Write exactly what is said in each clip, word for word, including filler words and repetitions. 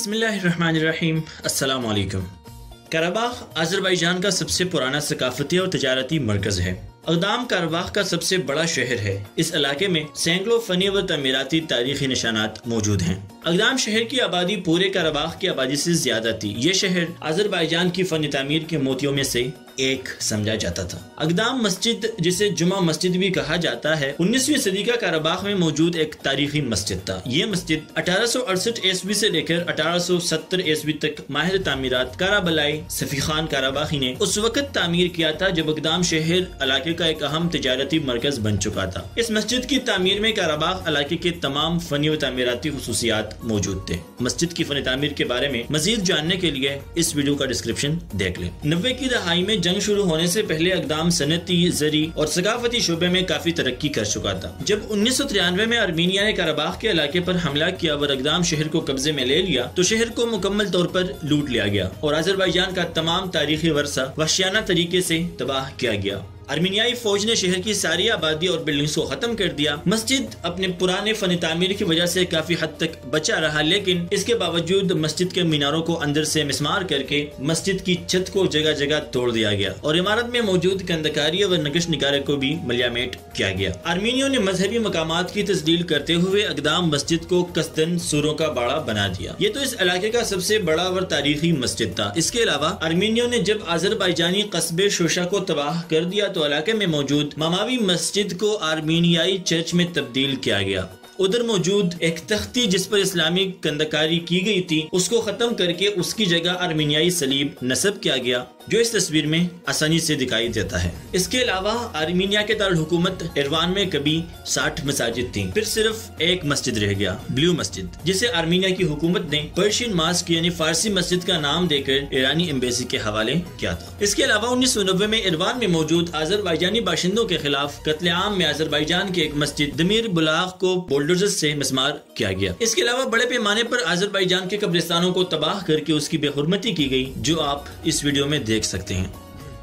बिस्मिल्लाहिर्रहमानिर्रहीम। अस्सलाम वालेकुम। कराबाख अज़रबैजान का सबसे पुराना सकाफती और तजारती मरकज है। अगदाम कराबाख का सबसे बड़ा शहर है। इस इलाके में सैकड़ों फनी व तमीराती तारीखी निशानात मौजूद हैं। अगदाम शहर की आबादी पूरे कराबाख की आबादी से ज्यादा थी। ये शहर अज़रबैजान की फनी तामीर के मोतियों में से एक समझा जाता था। अगदाम मस्जिद, जिसे जुमा मस्जिद भी कहा जाता है, उन्नीसवीं सदी का कराबाख में मौजूद एक तारीखी मस्जिद था। ये मस्जिद अठारह सौ अड़सठ ईस्वी से लेकर अठारह सौ सत्तर ईस्वी तक माहिर तामीरात करबलाई सफीखान कराबाखी ने उस वक्त तामीर किया था जब अगदाम शहर इलाके का एक अहम तिजारती मरकज बन चुका था। इस मस्जिद की तामीर में कराबाख इलाके के तमाम फनी व तामीराती खुसूसियात मौजूद थे। मस्जिद की फनी तामीर के बारे में मजीद जानने के लिए इस वीडियो का डिस्क्रिप्शन देख लें। नब्बे की दहाई में जंग शुरू होने से पहले अगदाम सनती, ज़री और सकाफती शोबे में काफी तरक्की कर चुका था। जब उन्नीस सौ तिरानवे में आर्मीनिया ने कराबाख के इलाके पर हमला किया और अगदाम शहर को कब्जे में ले लिया तो शहर को मुकम्मल तौर पर लूट लिया गया और अज़रबैजान का तमाम तारीखी वर्सा वहशियाना तरीके से तबाह किया गया। आर्मीनियाई फौज ने शहर की सारी आबादी और बिल्डिंग्स को खत्म कर दिया। मस्जिद अपने पुराने फनी तामीर की वजह से काफी हद तक बचा रहा, लेकिन इसके बावजूद मस्जिद के मीनारों को अंदर से मिस्मार करके मस्जिद की छत को जगह जगह तोड़ दिया गया और इमारत में मौजूद कंदकारी व नक्श निगारे को भी मलियामेट किया गया। आर्मीनियों ने मजहबी मकामात की तस्दील करते हुए अगदाम मस्जिद को कसदन सूरों का बाड़ा बना दिया। ये तो इस इलाके का सबसे बड़ा और तारीखी मस्जिद था। इसके अलावा आर्मीनियों ने जब अज़रबैजानी कस्बे शोशा को तबाह कर दिया तो इलाके में मौजूद मामावी मस्जिद को आर्मीनियाई चर्च में तब्दील किया गया। उधर मौजूद एक तख्ती जिस पर इस्लामिक कंदकारी की गई थी उसको खत्म करके उसकी जगह आर्मीनियाई सलीब नस्ब किया गया, जो इस तस्वीर में आसानी से दिखाई देता है। इसके अलावा आर्मीनिया के दारुल हुकूमत इरवान में कभी साठ मसाजिद थी, फिर सिर्फ एक मस्जिद रह गया, ब्लू मस्जिद, जिसे आर्मीनिया की हुकूमत ने पर्शियन मास्क यानी फारसी मस्जिद का नाम देकर ईरानी एम्बेसी के हवाले किया था। इसके अलावा उन्नीस सौ नब्बे में इरवान में मौजूद अज़रबैजानी बाशिंदों के खिलाफ कत्लेआम में अज़रबैजान की एक मस्जिद दमीर बुलाग को बुलडोजर से मिस्मार किया गया। इसके अलावा बड़े पैमाने पर अज़रबैजान के कब्रिस्तानों को तबाह करके उसकी बेहुरमती की गई, जो आप इस वीडियो में देख सकते हैं।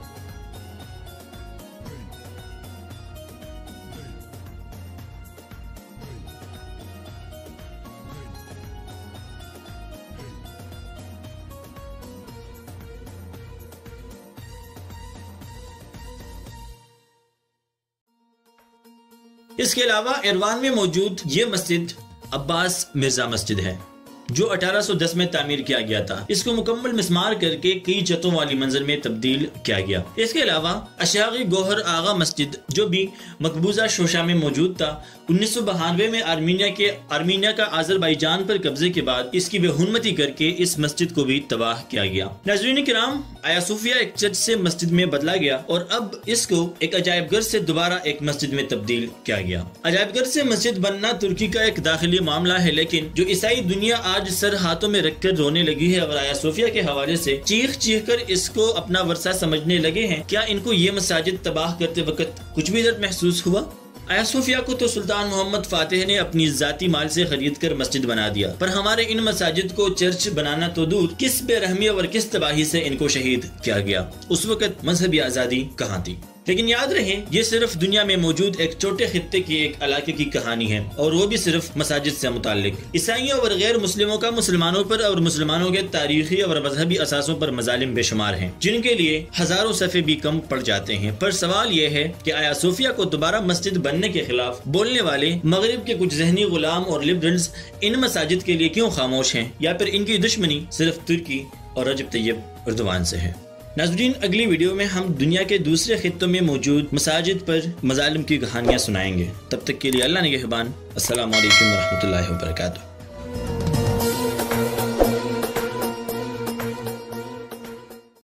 इसके अलावा इरवान में मौजूद ये मस्जिद अब्बास मिर्जा मस्जिद है, जो अठारह सौ दस में तामीर किया गया था। इसको मुकम्मल मिस्मार करके कई छतों वाली मंजिल में तब्दील किया गया। इसके अलावा अशागी गोहर आगा मस्जिद, जो भी मकबूजा शोशा में मौजूद था, उन्नीस सौ बहानवे में आर्मीनिया के आर्मीनिया का अज़रबैजान पर कब्जे के बाद इसकी बेहुरमती करके इस मस्जिद को भी तबाह किया गया। नाज़रीन किराम, आया सूफिया एक चर्च से मस्जिद में बदला गया और अब इसको एक अजायबघर से दोबारा एक मस्जिद में तब्दील किया गया। अजायबघर से मस्जिद बनना तुर्की का एक दाखिली मामला है, लेकिन जो ईसाई दुनिया आज सर हाथों में रखकर रोने लगी है और आया सूफिया के हवाले से चीख चीख कर इसको अपना वर्षा समझने लगे हैं, क्या इनको ये मसाजिद तबाह करते वक्त कुछ भी दर्द महसूस हुआ? आया सूफिया को तो सुल्तान मोहम्मद फातिह ने अपनी जाती माल से खरीद कर मस्जिद बना दिया, पर हमारे इन मसाजिद को चर्च बनाना तो दूर, किस बेरहमी और किस तबाही से इनको शहीद किया गया। उस वक्त मजहबी आजादी कहाँ थी? लेकिन याद रहे, ये सिर्फ दुनिया में मौजूद एक छोटे खित्ते की एक इलाके की कहानी है और वो भी सिर्फ मसाजिद से मुताल्लिक। ईसाइयों और गैर मुस्लिमों का मुसलमानों पर और मुसलमानों के तारीखी और मजहबी असासों पर मजालिम बेशुमार हैं, जिनके लिए हजारों सफ़े भी कम पड़ जाते हैं। पर सवाल ये है कि आया सूफिया को दोबारा मस्जिद बनने के खिलाफ बोलने वाले मगरिब के कुछ जहनी गुलाम और लिबरल्स इन मसाजिद के लिए क्यों खामोश हैं, या फिर इनकी दुश्मनी सिर्फ तुर्की और रजब तैयब एर्दोगान से है? नाज़रीन, अगली वीडियो में हम दुनिया के दूसरे खित्तों में मौजूद मसाजिद पर मजालिम की कहानियाँ सुनाएंगे। तब तक के लिए अल्लाह निगहबान। अस्सलाम वालेकुम व रहमतुल्लाहि व बरकातुहू।